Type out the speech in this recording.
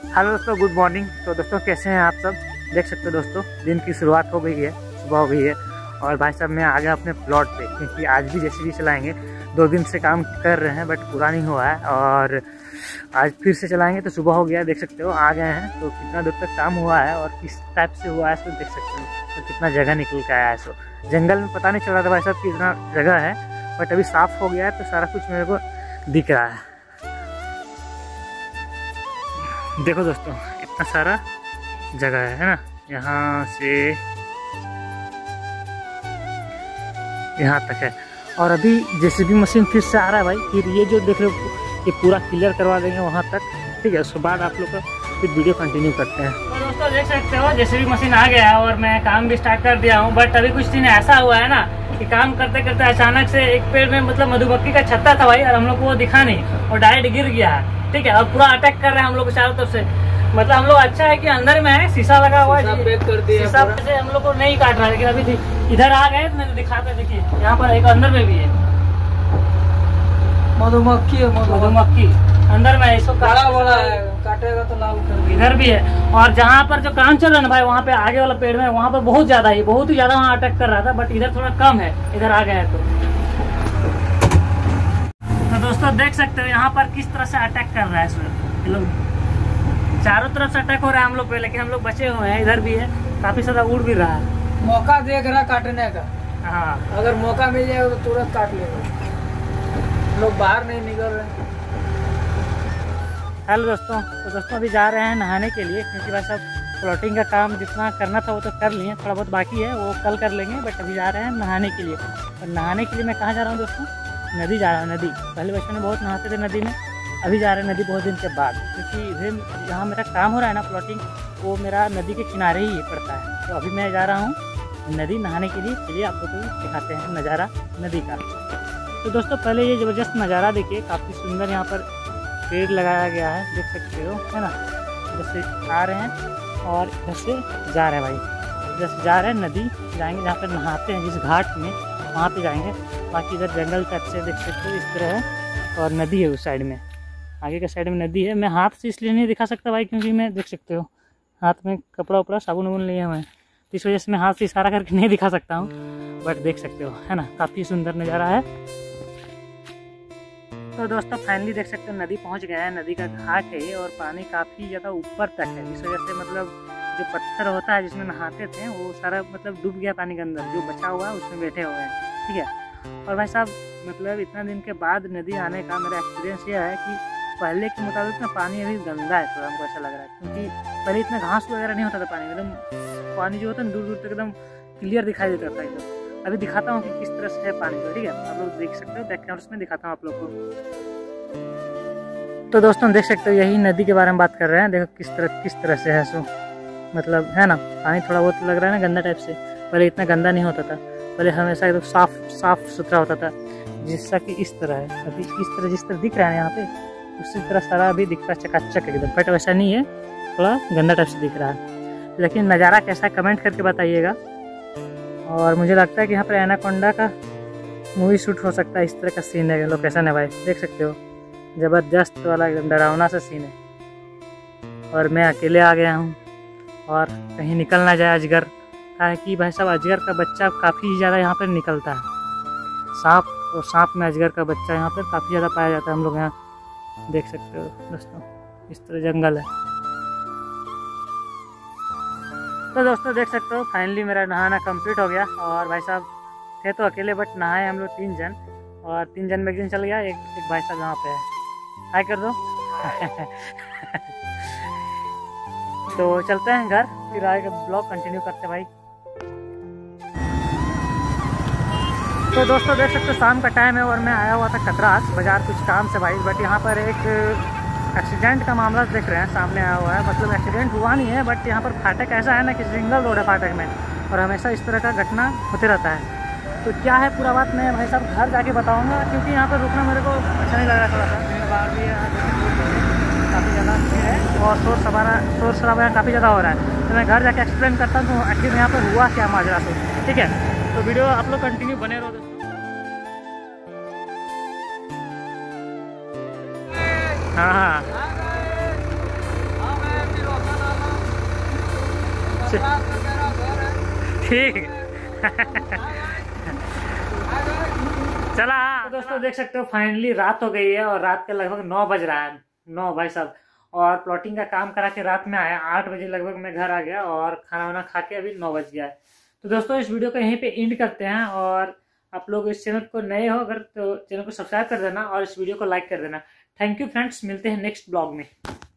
Hello दोस्तों, good morning. तो दोस्तों कैसे हैं आप सब? देख सकते हो दोस्तों, दिन की शुरुआत हो गई है, सुबह हो गई है। और भाई साहब मैं आ गया अपने प्लॉट पे, क्योंकि आज भी जेसीबी चलाएंगे। 2 दिन से काम कर रहे हैं बट पूरा नहीं हुआ है, और आज फिर से चलाएंगे। तो सुबह हो गया, देख सकते हो आ गए हैं। तो कितना दूर तक काम हुआ है और किस टाइप से हुआ है सो देख सकते हो। तो कितना जगह निकल के आया है। सो जंगल में पता नहीं चल रहा था भाई साहब कितना जगह है, बट अभी साफ़ हो गया है तो सारा कुछ मेरे को दिख रहा है। देखो दोस्तों, इतना सारा जगह है ना, यहाँ से यहाँ तक है। और अभी जेसीबी मशीन फिर से आ रहा है भाई। फिर ये जो देख रहे हो ये पूरा क्लियर करवा देंगे वहाँ तक, ठीक है। उसके बाद आप लोग का फिर वीडियो कंटिन्यू करते हैं। तो दोस्तों देख सकते हो जेसीबी मशीन आ गया है और मैं काम भी स्टार्ट कर दिया हूँ। बट अभी कुछ दिन ऐसा हुआ है ना कि काम करते करते अचानक से एक पेड़ में मतलब मधुमक्खी का छत्ता था भाई, और हम लोग को वो दिखा नहीं और डायरेक्ट गिर गया है, ठीक है। और पूरा अटैक कर रहे हैं हम लोग को चारों तरफ से। मतलब हम लोग अच्छा है कि अंदर में है, शीशा लगा हुआ है, पैक कर दिया, शीशा से हम लोग को नहीं काट रहा है। लेकिन अभी इधर आ गए तो मैंने दिखाते, देखिए यहाँ पर एक अंदर में भी है मधुमक्खी अंदर में, इसको बड़ा है, काटेगा तो लाल कर। इधर भी है, और जहाँ पर जो काम चल रहा है ना भाई, वहाँ पे आगे वाला पेड़ में वहाँ पर बहुत ज्यादा ही वहाँ अटैक कर रहा था। बट इधर थोड़ा कम है, इधर आ गए हैं। तो दोस्तों देख सकते हो यहाँ पर किस तरह से अटैक कर रहा है सर। लोग चारों तरफ से अटैक हो रहा है हम लोग पे, लेकिन हम लोग बचे हुए हैं। इधर भी है, काफी सारा उड़ भी रहा है, मौका देख रहा काटने का। हाँ, अगर मौका मिल जाएगा तो तुरंत काट लेगा। लोग बाहर नहीं निकल रहे। हेलो दोस्तों, तो दोस्तों अभी जा रहे हैं नहाने के लिए, क्योंकि भाई साहब प्लॉटिंग का काम जितना करना था वो तो कर लिए, थोड़ा बहुत बाकी है वो कल कर लेंगे। बट अभी जा रहे हैं नहाने के लिए। और नहाने के लिए मैं कहाँ जा रहा हूँ दोस्तों? नदी जा रहा हूँ। नदी पहले बचपन में बहुत नहाते थे नदी में, अभी जा रहे हैं नदी बहुत दिन के बाद, क्योंकि जहाँ मेरा काम हो रहा है ना प्लॉटिंग, वो मेरा नदी के किनारे ही पड़ता है। तो अभी मैं जा रहा हूँ नदी नहाने के लिए। चलिए आप लोग को दिखाते हैं नज़ारा नदी का। तो दोस्तों पहले ये ज़बरदस्त नज़ारा देखिए, काफ़ी सुंदर यहाँ पर पेड़ लगाया गया है, देख सकते हो, है ना। इधर से आ रहे हैं और इधर से जा रहे हैं भाई। इधर से जा रहे हैं, नदी जाएंगे जहाँ पर नहाते हैं, जिस घाट में, वहाँ पे जाएंगे। बाकी इधर जंगल टाइप से देख सकते हो इस तरह है, और नदी है उस साइड में, आगे के साइड में नदी है। मैं हाथ से इसलिए नहीं दिखा सकता भाई, क्योंकि मैं देख सकते हो हाथ में कपड़ा उपड़ा साबुन वबुन लिए हुए हैं, तो इस वजह से मैं हाथ से इशारा करके नहीं दिखा सकता हूँ। बट देख सकते हो, है ना, काफ़ी सुंदर नज़ारा है। तो दोस्तों फाइनली देख सकते हो नदी पहुँच गया है। नदी का घाट है और पानी काफ़ी ज़्यादा ऊपर तक है, इस वजह से मतलब जो पत्थर होता है जिसमें नहाते थे वो सारा मतलब डूब गया पानी के अंदर, जो बचा हुआ है उसमें बैठे हुए हैं, ठीक है। और भाई साहब मतलब इतना दिन के बाद नदी आने का मेरा एक्सपीरियंस यह है कि पहले के मुताबिक ना पानी अभी गंदा है, थोड़ा हमको ऐसा लग रहा है। क्योंकि पहले इतना घास वगैरह नहीं होता था पानी, एकदम पानी जो होता है दूर दूर तक एकदम क्लियर दिखाई देता था एकदम। अभी दिखाता हूँ कि किस तरह से है पानी को, ठीक है। आप लोग देख सकते हो, बैक कैमरा में दिखाता हूँ आप लोग को। तो दोस्तों देख सकते हो यही नदी के बारे में बात कर रहे हैं। देखो किस तरह से है सो, मतलब है ना, पानी थोड़ा बहुत लग रहा है ना गंदा टाइप से। पहले इतना गंदा नहीं होता था, पहले हमेशा एकदम साफ सुथरा होता था, जिससा कि इस तरह है। अभी इस तरह जिस तरह दिख रहा है यहाँ पे, उसी तरह सारा अभी दिख रहा है चकाचक एकदम। बट वैसा नहीं है, थोड़ा गंदा टाइप से दिख रहा है। लेकिन नज़ारा कैसा है कमेंट करके बताइएगा। और मुझे लगता है कि यहाँ पर एनाकोंडा का मूवी शूट हो सकता है, इस तरह का सीन है, लोकेशन है भाई, देख सकते हो। ज़बरदस्त वाला एकदम डरावना सा सीन है। और मैं अकेले आ गया हूँ, और कहीं निकल ना जाए अजगर, है कि भाई साहब अजगर का बच्चा काफ़ी ज़्यादा यहाँ पर निकलता है। सांप, और सांप में अजगर का बच्चा यहाँ पर काफ़ी ज़्यादा पाया जाता है। हम लोग यहाँ देख सकते हो दोस्तों, इस तरह जंगल है। तो दोस्तों देख सकते हो फाइनली मेरा नहाना कंप्लीट हो गया। और भाई साहब थे तो अकेले, बट नहाए हम लोग 3 जन, और 3 जन में एक दिन चल गया। एक भाई साहब यहाँ पे है, हाय कर दो। तो चलते हैं घर, फिर आगे ब्लॉग कंटिन्यू करते हैं भाई। तो दोस्तों देख सकते हो शाम का टाइम है, और मैं आया हुआ था कतरास बाज़ार कुछ काम से भाई। बट यहाँ पर एक एक्सीडेंट का मामला देख रहे हैं, सामने आया हुआ है। मतलब एक्सीडेंट हुआ नहीं है, बट यहाँ पर फाटक ऐसा है ना कि सिंगल रोड है फाटक में, और हमेशा इस तरह का घटना होते रहता है। तो क्या है पूरा बात मैं भाई साहब घर जाके बताऊँगा, क्योंकि यहाँ पर रुकना मेरे को अच्छा नहीं लग रहा। थोड़ा सा भीड़ भाड़ भी काफ़ी ज़्यादा भीड़ है, और शोर शराबा काफ़ी ज़्यादा हो रहा है। तो मैं घर जाके एक्सप्लेन करता हूँ तो आखिर यहाँ पर हुआ क्या माजरा से, ठीक है। तो वीडियो आप लोग कंटिन्यू बने रहो दोस्तों। हाँ हाँ ठीक चला। तो दोस्तों देख सकते हो फाइनली रात हो गई है और रात के लगभग 9 बज रहा है। 9 भाई साहब, और प्लॉटिंग का काम करा के रात में आया 8 बजे लगभग मैं घर आ गया और खाना वाना खा के अभी 9 बज गया है। तो दोस्तों इस वीडियो को यहीं पे एंड करते हैं, और आप लोग इस चैनल को नए हो अगर तो चैनल को सब्सक्राइब कर देना और इस वीडियो को लाइक कर देना। थैंक यू फ्रेंड्स, मिलते हैं नेक्स्ट ब्लॉग में।